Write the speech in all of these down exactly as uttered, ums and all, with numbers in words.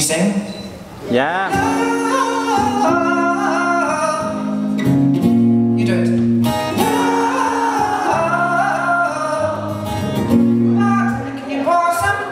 sing? Yeah. You do it. Can you pour some?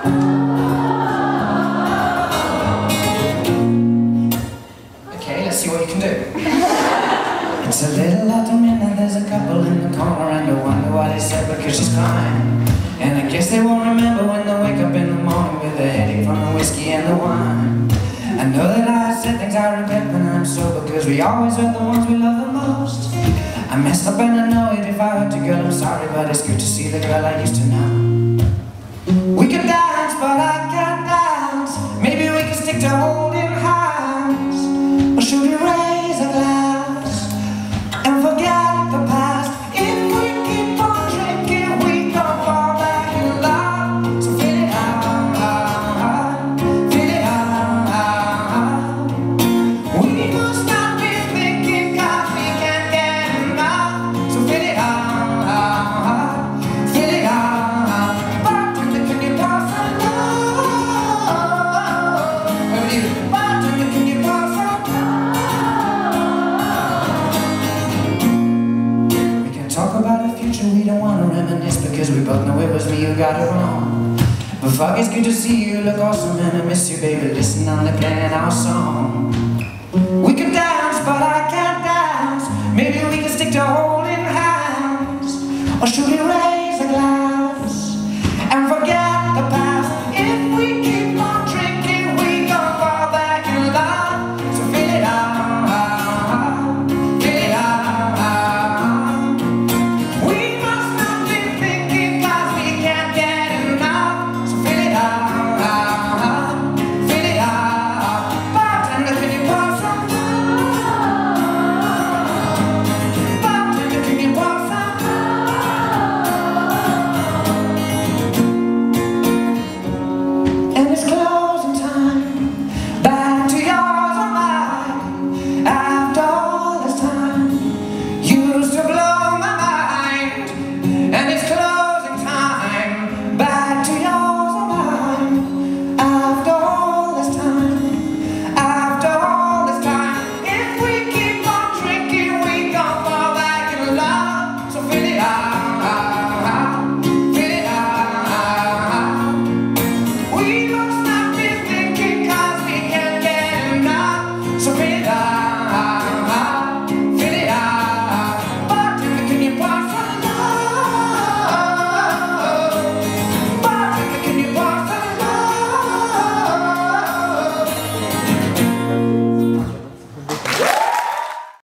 Okay, let's see what you can do. It's a little after midnight, there's a couple in the corner, and I wonder what they said because she's crying. And I guess they won't remember when they wake up in the morning with a headache from the whiskey and the wine. I know that I said things I regret when I'm sober, because we always hurt the ones we love the most. I messed up and I know it. If I hurt a girl, I'm sorry, but it's good to see the girl I used to know. We can dance, but I can't dance. Maybe we can stick to holding hands. Or should we raise a glass and forget the past? If we keep on drinking, we don't fall back in love. So feel it out, feel it out. We must not be thinking 'cause we can't get enough. So feel it out, feel it out. Bartender, can you pour some love? Over to you. Bartender, can you pour some love? We can talk about the future, we don't want to reminisce, because we both know it was me who got it wrong. But fuck, it's good to see you, look awesome, and I miss you, baby. Listen, I'm playing our song. We can dance, but I can't dance. Maybe we can stick to holding hands. Or should we rest?